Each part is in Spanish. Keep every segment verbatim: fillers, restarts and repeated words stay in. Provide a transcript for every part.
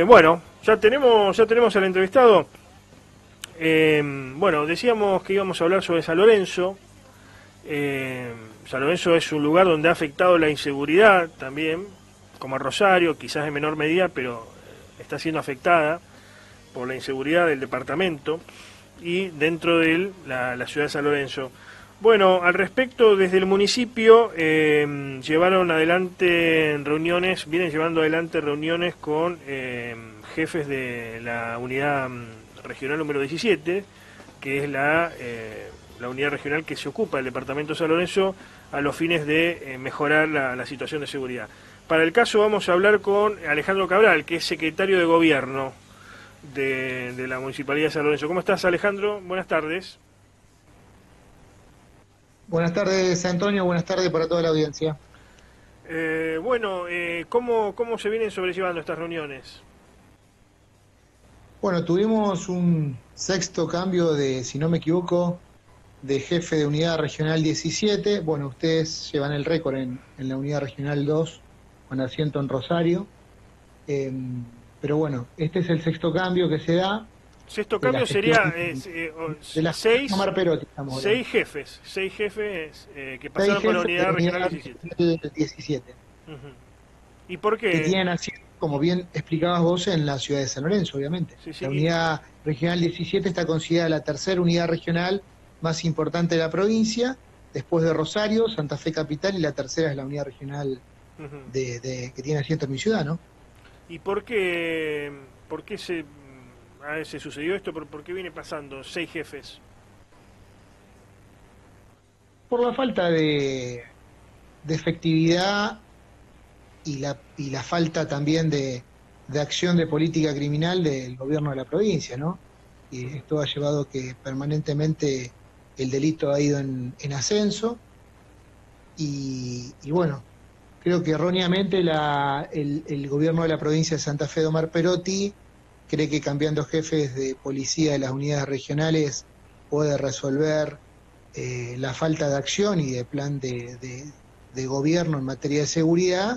Eh, bueno, ya tenemos, ya tenemos al entrevistado. Eh, bueno, decíamos que íbamos a hablar sobre San Lorenzo. Eh, San Lorenzo es un lugar donde ha afectado la inseguridad también, como Rosario, quizás en menor medida, pero está siendo afectada por la inseguridad del departamento y dentro de él la, la ciudad de San Lorenzo. Bueno, al respecto, desde el municipio eh, llevaron adelante reuniones, vienen llevando adelante reuniones con eh, jefes de la unidad regional número diecisiete, que es la, eh, la unidad regional que se ocupa del departamento de San Lorenzo a los fines de eh, mejorar la, la situación de seguridad. Para el caso vamos a hablar con Alejandro Cabral, que es secretario de Gobierno de, de la Municipalidad de San Lorenzo. ¿Cómo estás, Alejandro? Buenas tardes. Buenas tardes, Antonio. Buenas tardes para toda la audiencia. Eh, bueno, eh, ¿cómo, ¿cómo se vienen sobrellevando estas reuniones? Bueno, tuvimos un sexto cambio de, si no me equivoco, de jefe de unidad regional diecisiete. Bueno, ustedes llevan el récord en, en la unidad regional dos, con asiento en Rosario. Eh, pero bueno, este es el sexto cambio que se da. Sexto cambio sería eh, eh, de la seis, Omar Perotti, estamos seis jefes, seis jefes eh, que seis pasaron por la jefes unidad de regional unidad diecisiete. diecisiete. Uh-huh. ¿Y por Que qué? tienen asiento, como bien explicabas vos, en la ciudad de San Lorenzo, obviamente. Sí, sí, La y... unidad regional diecisiete está considerada la tercera unidad regional más importante de la provincia, después de Rosario, Santa Fe Capital, y la tercera es la unidad regional uh-huh. de, de, que tiene asiento en mi ciudad, ¿no? ¿Y por qué, por qué se, a ver, se sucedió esto? ¿Por, ¿Por qué viene pasando seis jefes? Por la falta de, de efectividad y la, y la falta también de, de acción de política criminal del gobierno de la provincia, ¿no? Y esto ha llevado a que permanentemente el delito ha ido en, en ascenso y, y bueno, creo que erróneamente la, el, el gobierno de la provincia de Santa Fe de Omar Perotti cree que cambiando jefes de policía de las unidades regionales puede resolver eh, la falta de acción y de plan de, de, de gobierno en materia de seguridad.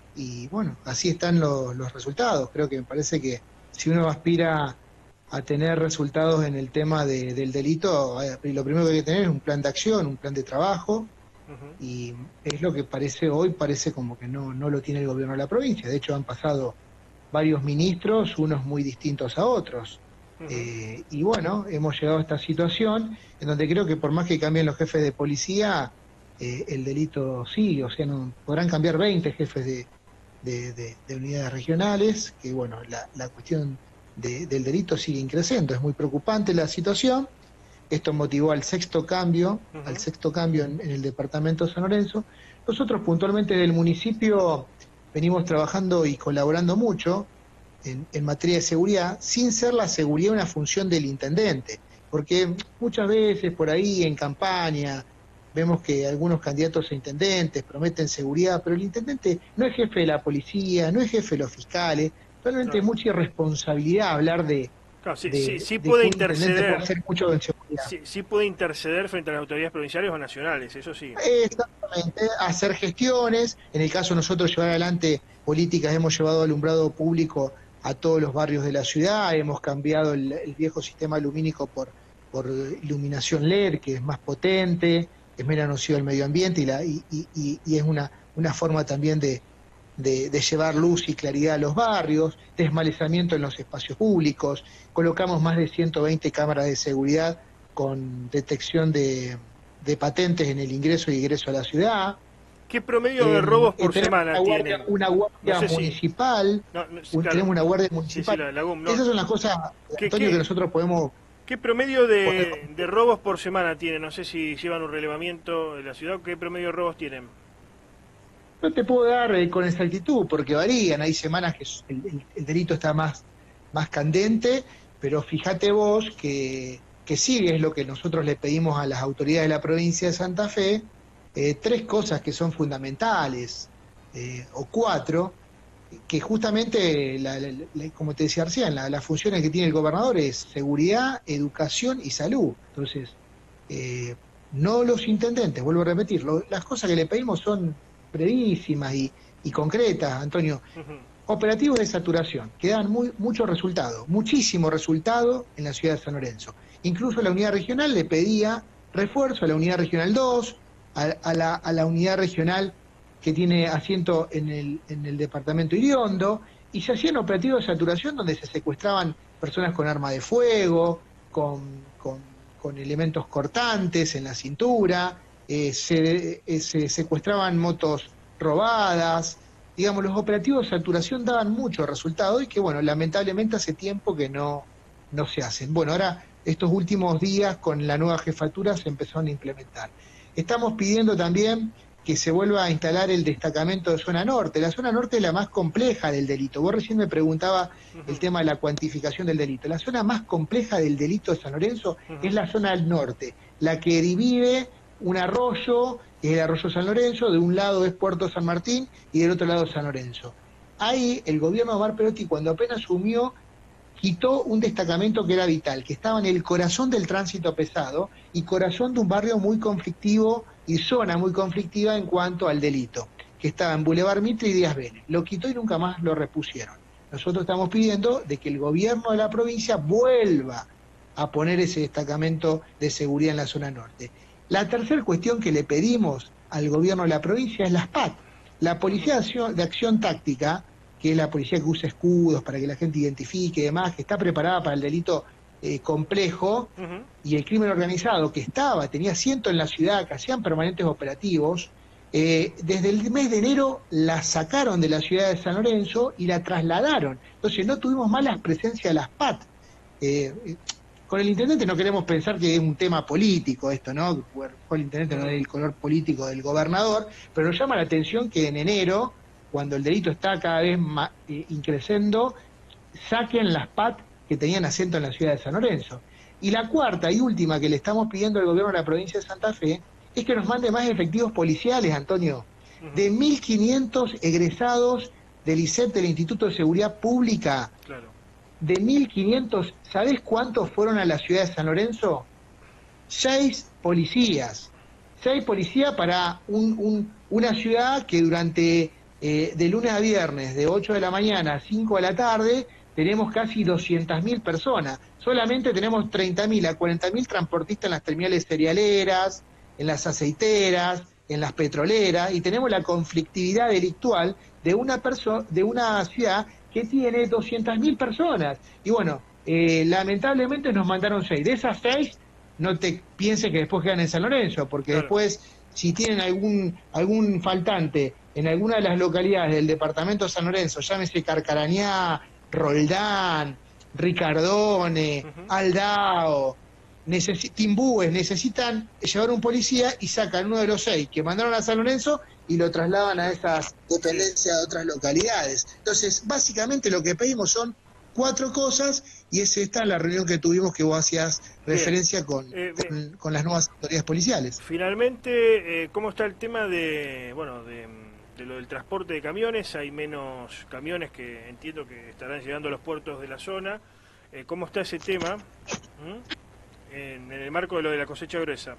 Y bueno, así están los, los resultados. Creo que me parece que si uno aspira a tener resultados en el tema de, del delito, lo primero que hay que tener es un plan de acción, un plan de trabajo, uh-huh. Y es lo que parece hoy, parece como que no, no lo tiene el gobierno de la provincia. De hecho, han pasado varios ministros, unos muy distintos a otros. Uh-huh. Eh, y bueno, hemos llegado a esta situación en donde creo que por más que cambien los jefes de policía, eh, el delito sigue. O sea, no podrán cambiar veinte jefes de De, de, de unidades regionales, que bueno, la, la cuestión de, del delito sigue increciendo. Es muy preocupante la situación. Esto motivó al sexto cambio, uh-huh. al sexto cambio en, en el departamento de San Lorenzo. Nosotros puntualmente del municipio venimos trabajando y colaborando mucho en, en materia de seguridad, sin ser la seguridad una función del intendente, porque muchas veces por ahí en campaña vemos que algunos candidatos a intendentes prometen seguridad, pero el intendente no es jefe de la policía, no es jefe de los fiscales. Realmente es mucha irresponsabilidad hablar de, claro, sí, de, sí, sí de puede que un intendente puede hacer mucho en seguridad. Sí, sí puede interceder frente a las autoridades provinciales o nacionales, eso sí. Exactamente, hacer gestiones. En el caso de nosotros llevar adelante políticas, hemos llevado alumbrado público a todos los barrios de la ciudad, hemos cambiado el, el viejo sistema lumínico por, por iluminación L E D, que es más potente, es menos nocivo al medio ambiente y, la, y, y, y es una, una forma también de, de, de llevar luz y claridad a los barrios, desmalezamiento en los espacios públicos, colocamos más de ciento veinte cámaras de seguridad con detección de, de patentes en el ingreso y egreso a la ciudad. ¿Qué promedio de robos por eh, semana una guardia, tienen? Una guardia no sé municipal, si... no, no, un, claro. tenemos una guardia municipal. Sí, sí, la, la, no. Esas son las cosas, ¿Qué, Antonio, qué, que nosotros podemos... ¿Qué promedio de, de robos por semana tienen? No sé si llevan un relevamiento de la ciudad. ¿Qué promedio de robos tienen? No te puedo dar eh, con exactitud, porque varían. Hay semanas que el, el, el delito está más, más candente, pero fíjate vos que, que sí es lo que nosotros le pedimos a las autoridades de la provincia de Santa Fe, eh, tres cosas que son fundamentales, eh, o cuatro, que justamente, la, la, la, como te decía recién, la, las funciones que tiene el gobernador es seguridad, educación y salud. Entonces, eh, no los intendentes, vuelvo a repetir, lo, las cosas que le pedimos son brevísimas y, y concretas, Antonio. Uh-huh. operativos de saturación, que dan muy, mucho resultado, muchísimo resultado en la ciudad de San Lorenzo. Incluso la unidad regional le pedía refuerzo a la unidad regional dos, a, a, la, a la unidad regional que tiene asiento en el, en el departamento Iriondo, y se hacían operativos de saturación donde se secuestraban personas con arma de fuego, con, con, con elementos cortantes en la cintura, eh, se, eh, se secuestraban motos robadas. Digamos, los operativos de saturación daban mucho resultado y que, bueno, lamentablemente hace tiempo que no, no se hacen. Bueno, ahora estos últimos días con la nueva jefatura se empezaron a implementar. Estamos pidiendo también que se vuelva a instalar el destacamento de zona norte. La zona norte es la más compleja del delito. Vos recién me preguntaba uh-huh. el tema de la cuantificación del delito. La zona más compleja del delito de San Lorenzo uh-huh. es la zona del norte, la que divide un arroyo, que es el arroyo San Lorenzo, de un lado es Puerto San Martín y del otro lado San Lorenzo. Ahí el gobierno de Omar Perotti, cuando apenas asumió, quitó un destacamento que era vital, que estaba en el corazón del tránsito pesado y corazón de un barrio muy conflictivo y zona muy conflictiva en cuanto al delito, que estaba en Boulevard Mitre y Díaz Vélez. Lo quitó y nunca más lo repusieron. Nosotros estamos pidiendo de que el gobierno de la provincia vuelva a poner ese destacamento de seguridad en la zona norte. La tercera cuestión que le pedimos al gobierno de la provincia es la S P A T, la Policía de Acción, de Acción Táctica, que es la policía que usa escudos para que la gente identifique y demás, que está preparada para el delito eh, complejo, uh-huh. y el crimen organizado, que estaba, tenía asiento en la ciudad, que hacían permanentes operativos, eh, desde el mes de enero la sacaron de la ciudad de San Lorenzo y la trasladaron. Entonces no tuvimos más la presencia de la S P A T. Eh, con el intendente no queremos pensar que es un tema político esto, ¿no? El intendente no es el color político del gobernador, pero nos llama la atención que en enero, cuando el delito está cada vez más eh, increciendo, saquen las P A T que tenían asiento en la ciudad de San Lorenzo. Y la cuarta y última que le estamos pidiendo al gobierno de la provincia de Santa Fe es que nos mande más efectivos policiales, Antonio. Uh-huh. De mil quinientos egresados del I S E P, del Instituto de Seguridad Pública, claro. de mil quinientos, ¿sabés cuántos fueron a la ciudad de San Lorenzo? Seis policías. Seis policías para un, un, una ciudad que durante... Eh, de lunes a viernes, de ocho de la mañana a cinco de la tarde, tenemos casi doscientas mil personas. Solamente tenemos treinta mil a cuarenta mil transportistas en las terminales cerealeras, en las aceiteras, en las petroleras, y tenemos la conflictividad delictual de una, perso- de una ciudad que tiene doscientas mil personas. Y bueno, eh, lamentablemente nos mandaron seis. De esas seis, no te pienses que después quedan en San Lorenzo, porque claro. después, si tienen algún, algún faltante en alguna de las localidades del departamento de San Lorenzo, llámese Carcarañá, Roldán, Ricardone, uh-huh. Aldao, necesi- Timbúes, necesitan llevar un policía y sacan uno de los seis que mandaron a San Lorenzo y lo trasladan a esas dependencias de otras localidades. Entonces, básicamente lo que pedimos son cuatro cosas, y es esta la reunión que tuvimos que vos hacías referencia con, eh, con, con las nuevas autoridades policiales. Finalmente, eh, ¿cómo está el tema de, bueno, de, de lo del transporte de camiones? Hay menos camiones que entiendo que estarán llegando a los puertos de la zona. Eh, ¿Cómo está ese tema ¿Mm? en, en el marco de lo de la cosecha gruesa?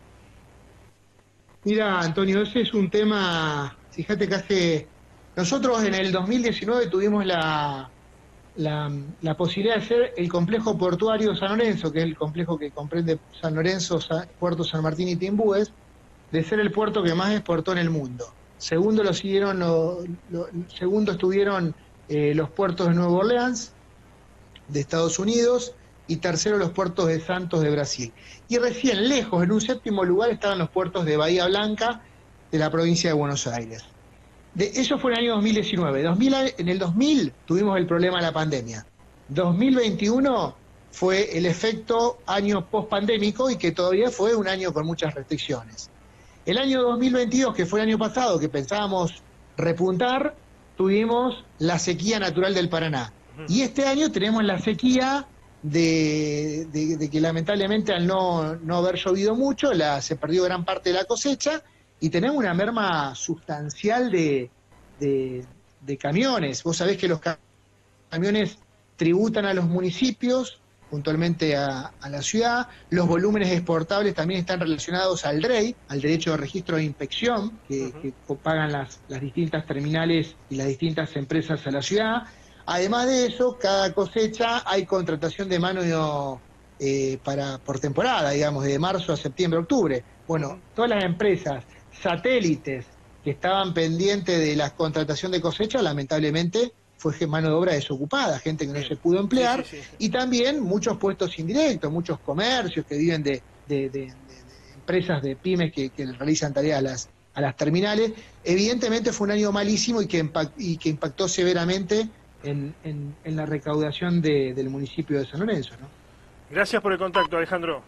Mira, Antonio, ese es un tema, fíjate que hace... Nosotros en el dos mil diecinueve tuvimos la... La, la posibilidad de ser el complejo portuario San Lorenzo, que es el complejo que comprende San Lorenzo, San, Puerto San Martín y Timbúes, de ser el puerto que más exportó en el mundo. Segundo lo siguieron, lo, lo, segundo estuvieron eh, los puertos de Nueva Orleans, de Estados Unidos, y tercero los puertos de Santos de Brasil. Y recién, lejos, en un séptimo lugar, estaban los puertos de Bahía Blanca, de la provincia de Buenos Aires. De, eso fue en el año dos mil diecinueve. dos mil, en el dos mil tuvimos el problema de la pandemia. dos mil veintiuno fue el efecto año post-pandémico y que todavía fue un año con muchas restricciones. El año dos mil veintidós, que fue el año pasado, que pensábamos repuntar, tuvimos la sequía natural del Paraná. Y este año tenemos la sequía de, de, de que lamentablemente al no, no haber llovido mucho, la, se perdió gran parte de la cosecha, y tenemos una merma sustancial de, de, de camiones. Vos sabés que los camiones tributan a los municipios puntualmente a, a la ciudad. Los volúmenes exportables también están relacionados al D R E I, al derecho de registro de inspección, que, uh-huh. que pagan las, las distintas terminales y las distintas empresas a la ciudad. Además de eso, cada cosecha hay contratación de mano eh, para por temporada, digamos, de marzo a septiembre, octubre. Bueno, uh-huh. todas las empresas satélites que estaban pendientes de la contratación de cosecha, lamentablemente, fue mano de obra desocupada, gente que no se pudo emplear, sí, sí, sí. y también muchos puestos indirectos, muchos comercios que viven de, de, de, de, de empresas, de pymes que, que realizan tareas a las, a las terminales. Evidentemente fue un año malísimo y que, impact, y que impactó severamente en, en, en la recaudación de, del municipio de San Lorenzo, ¿no? Gracias por el contacto, Alejandro.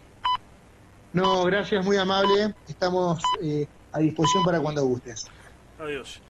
No, gracias, muy amable. Estamos eh, a disposición para cuando gustes. Adiós.